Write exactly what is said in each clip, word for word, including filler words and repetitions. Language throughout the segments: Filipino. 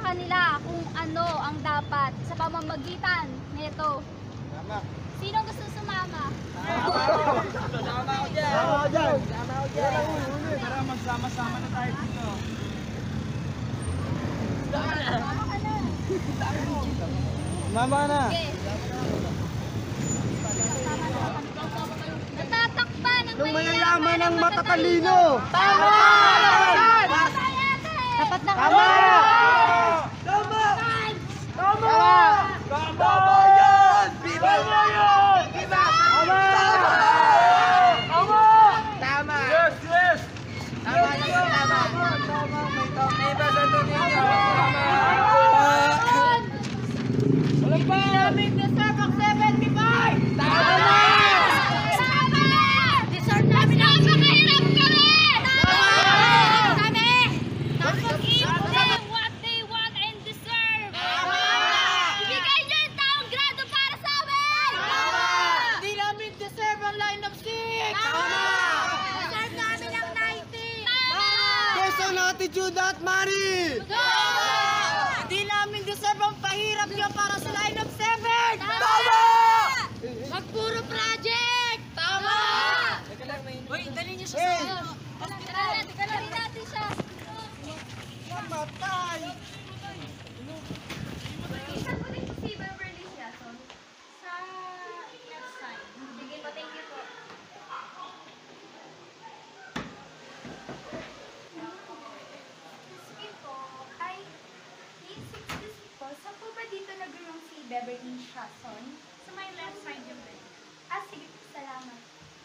kanila kung ano ang dapat sa pamamagitan nito. Tama. Sino gusto sumama? Tama ako. Tama ako dyan. Tama ako dyan. Tama ako dyan. Tara, magsama-sama na tayo dito. Tama ka na. Mama na. Okay. Natatakpan ng Yung mayayaman ng matatalino. Tama! Dapat na Tama! Tama! Tama! Tama yan! Viva yan! Viva! Tama! Tama! Tama! Yes, yes! Tama na yun, tama! Tama! May iba sa Tunino! Walang pa! Namin deserve ang seventy-five! Tama na! Attitude at money! Tama! Hindi namin deserve ang pahirap niyo para sa line of seven! Tama! Magpuro project! Tama! Uy, dali niyo siya Hey! sa... Teka lang natin siya. Namatay! Isa po rin si Beverly Siason sa left side. Sige po, thank you po. Sige po, ay, in sixties po, saan po ba dito nag-room si Beverly Siason? Sa my left side yung bed. Ah, sige po, salamat.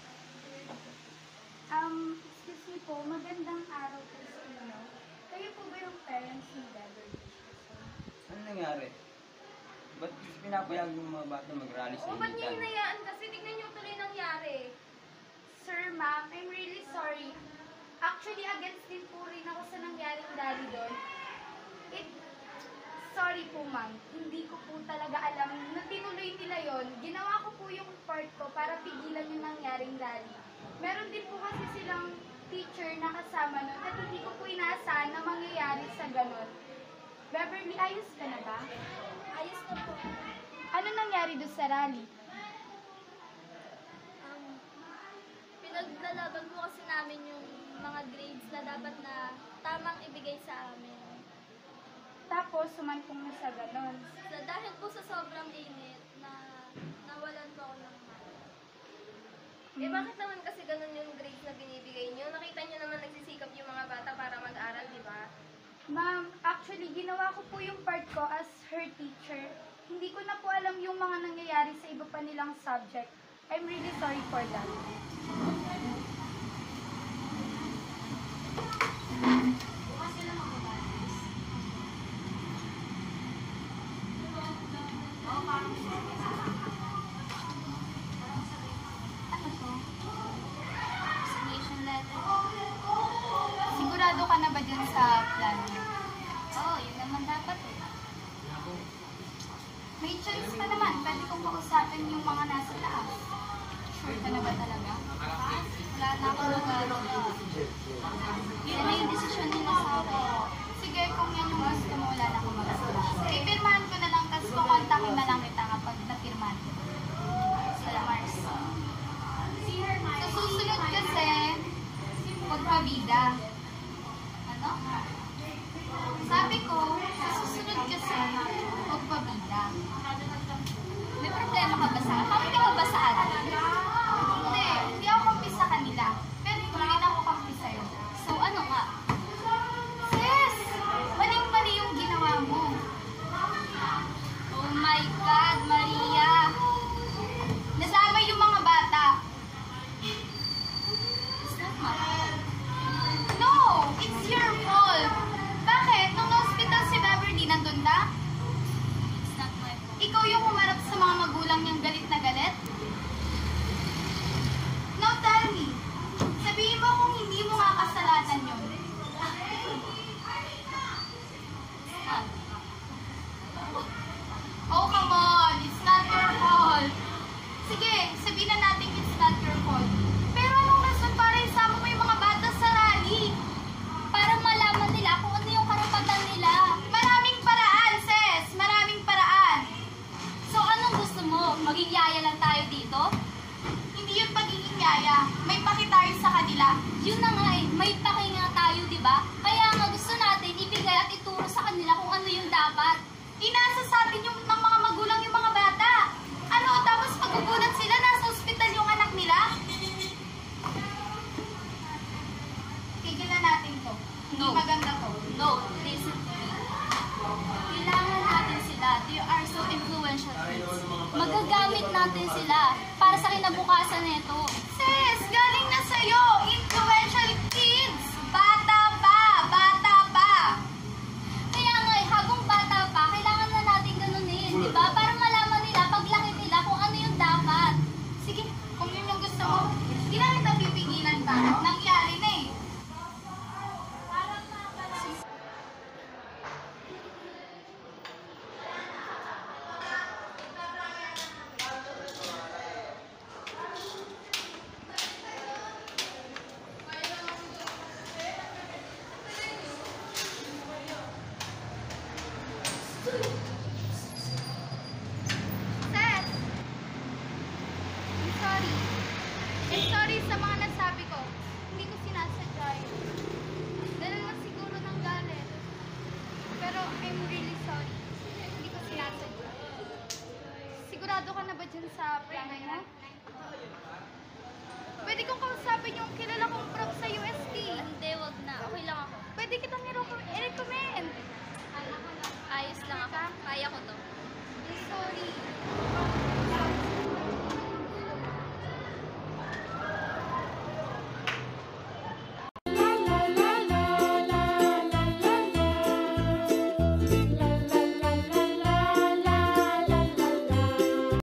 Um, excuse me po, magandang araw po sa inyo. Kayo po ba yung parents ni Beverly Siason? Ano nangyari? Ba't pinapayagan yung mga bata mag-rally sa Oo, ba't niyo initan? hinayaan? Kasi tignan niyo tuloy nangyari. Sir, ma'am, I'm really sorry. Actually, against din po rin ako sa nangyaring rally doon. It, sorry po, ma'am. Hindi ko po talaga alam. Nung tinuloy nila yon, ginawa ko po yung part ko para pigilan yung nangyaring rally. Meron din po kasi silang teacher na kasama nun at hindi ko po inaasahan na mangyayari sa ganon. Beverly, ayos ka na ba? Ayos na po. Ano nangyari doon sa rally? Um, pinaglalaban po kasi namin yung mga grades na dapat na tamang ibigay sa amin. Tapos, sumampong na sa ganon. So, dahil po sa sobrang init na nawalan po ako ng mark. Eh bakit naman kasi ganun yung grades na binibigay nyo? Nakita nyo naman nagsisikap yung mga bata para mag-aral, di ba? Ma'am, actually, ginawa ko po yung part ko as her teacher. Hindi ko na po alam yung mga nangyayari sa iba pa nilang subject. I'm really sorry for that. Ano to? Resignation letter. Sigurado ka na ba dyan sa plan niyo? Oo, yun naman dapat eh. May choice pa naman. Pwede kong kausapin yung mga nasa taas. Sure ka na ba talaga? Wala na ako nagagawa. Yan na yung desisyon nila sa akin. Sige, kung yan yung gusto mo, wala na akong magagawa. Pipirmahan ko na lang, tapos kukontakin na lang kita kapag napirmahan ko. Sila Mars. Sa susunod kasi, pagpabida. Ano? Sabi ko, sa susunod kasi, pagpabida. May problema ka ba sa akin? Kampi ka ba sa akin? Hindi, hindi ako kampi sa kanila. Pero hindi rin ako kampi sa'yo. So ano nga? Sis! Maling-mali yung ginawa mo. Oh my God, Maria! Nadamay yung mga bata. Is that my fault? No! It's your fault! Bakit? Nung hospital si Beverly, nandun na? It's not my fault. Ikaw yung humarap sa mga magulang niyang galit na galit? Now tell me, sabihin mo kung hindi mo nga kasalanan yun. Oh, come on! It's not your fault. Sige, sabihin na natin it's not your fault. Pero anong rason para isama mo yung mga bata sa rally? Para malaman nila kung ano yung karapatan nila. Maraming para magagamit natin sila para sa kinabukasan nito. Sis, galing na sa'yo! Influential kids! Bata pa! Bata pa! Kaya nga, eh, habang bata pa, kailangan na natin ganunin, di ba? Para malaman nila, paglaki nila, kung ano yung dapat. Sige, kung yun yung gusto mo, hindi na kita pipigilan pa. Nangyari na eh. Seth! I'm sorry. I'm sorry sa mga nasabi ko. Hindi ko sinasadya yun. Dala lang siguro ng galit. Pero I'm really sorry. Hindi ko sinasadya. Sigurado ka na ba dyan sa plano mo? Pwede kong kausapin yung kilala kong prof sa U S T. Hindi, wag na. Okay lang ako. Pwede kitang i-recommend. Ayos lang ako. Kaya ko to.